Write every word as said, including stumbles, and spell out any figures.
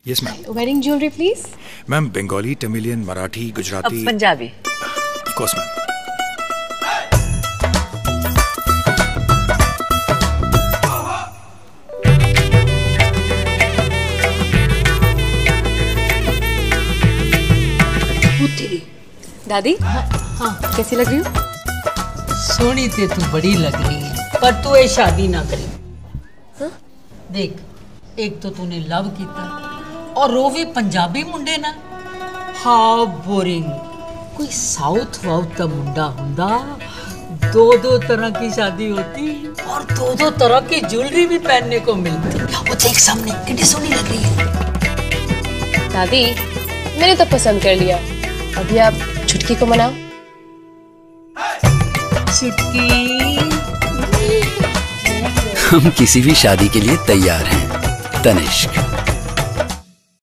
Yes ma'am. Wedding jewellery please. Ma'am Bengali, Tamilian, Marathi, Gujarati, Punjabi. Of course ma'am. दादी हाँ, हाँ कैसी लग रही हूँ? सोनी ते तू बड़ी लग रही है, पर तू ये शादी ना करी। हाँ? देख, एक तो तूने लव किया और वो भी पंजाबी मुंडे ना। How boring. कोई साउथ वाउथ का मुंडा हुंदा, दो दो तरह की शादी होती और दो दो तरह की ज्वेलरी भी पहनने को मिलती। वो देख सामने कितनी सोनी लग रही है। दादी मैंने तो पसंद कर लिया, अभी आप छुटकी को मनाओ। छुटकी। हम किसी भी शादी के लिए तैयार हैं। तनिष्क।